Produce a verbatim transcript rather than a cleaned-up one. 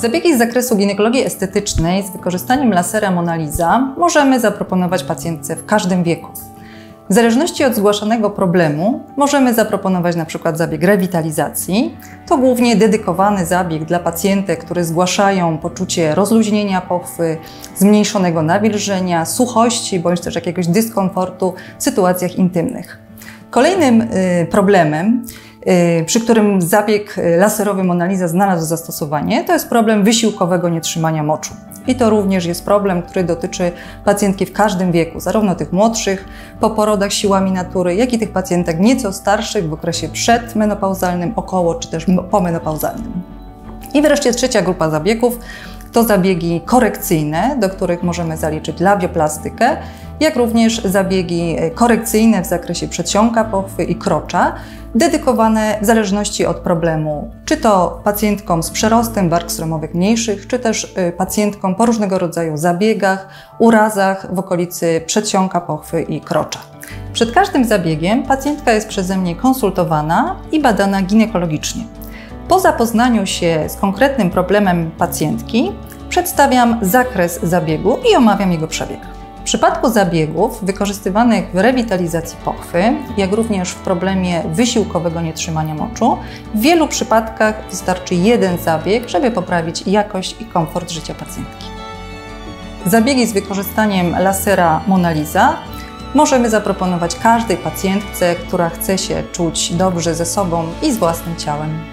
Zabiegi z zakresu ginekologii estetycznej z wykorzystaniem lasera Monalisa możemy zaproponować pacjentce w każdym wieku. W zależności od zgłaszanego problemu możemy zaproponować na przykład zabieg rewitalizacji. To głównie dedykowany zabieg dla pacjentek, które zgłaszają poczucie rozluźnienia pochwy, zmniejszonego nawilżenia, suchości bądź też jakiegoś dyskomfortu w sytuacjach intymnych. Kolejnym problemem, przy którym zabieg laserowy Monalisa znalazł zastosowanie, to jest problem wysiłkowego nietrzymania moczu. I to również jest problem, który dotyczy pacjentki w każdym wieku, zarówno tych młodszych, po porodach siłami natury, jak i tych pacjentek nieco starszych w okresie przedmenopauzalnym, około czy też pomenopauzalnym. I wreszcie trzecia grupa zabiegów to zabiegi korekcyjne, do których możemy zaliczyć labioplastykę, jak również zabiegi korekcyjne w zakresie przedsionka pochwy i krocza, dedykowane w zależności od problemu, czy to pacjentkom z przerostem warg sromowych mniejszych, czy też pacjentkom po różnego rodzaju zabiegach, urazach w okolicy przedsionka pochwy i krocza. Przed każdym zabiegiem pacjentka jest przeze mnie konsultowana i badana ginekologicznie. Po zapoznaniu się z konkretnym problemem pacjentki przedstawiam zakres zabiegu i omawiam jego przebieg. W przypadku zabiegów wykorzystywanych w rewitalizacji pochwy, jak również w problemie wysiłkowego nietrzymania moczu, w wielu przypadkach wystarczy jeden zabieg, żeby poprawić jakość i komfort życia pacjentki. Zabiegi z wykorzystaniem lasera Monalisa możemy zaproponować każdej pacjentce, która chce się czuć dobrze ze sobą i z własnym ciałem.